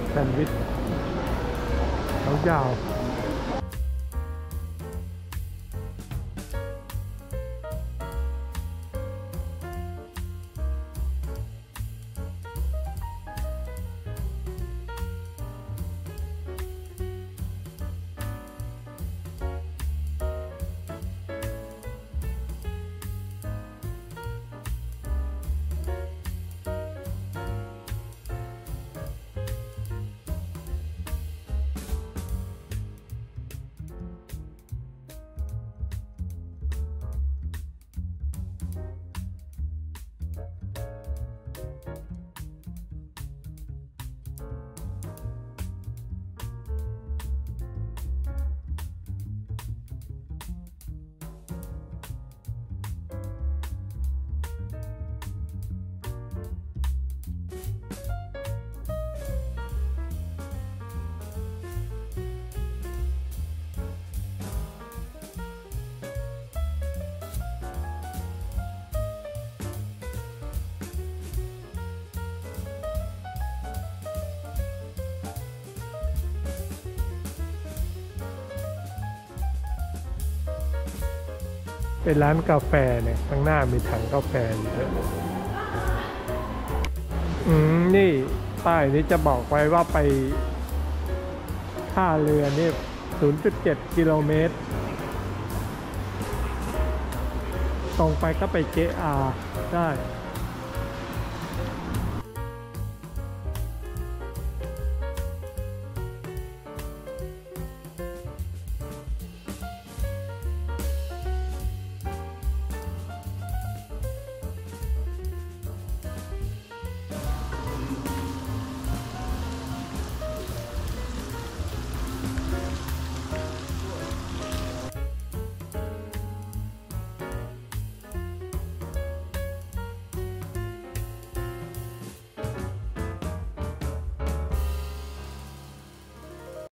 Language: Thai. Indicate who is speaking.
Speaker 1: แซนด์วิชยาวเป็นร้านกาแฟเนี่ยข้างหน้ามีถังกาแฟอยู่ด้วยนี่ป้ายนี้จะบอกไว้ว่าไปท่าเรือนี่ 0.7 กิโลเมตรตรงไปก็ไปJRได้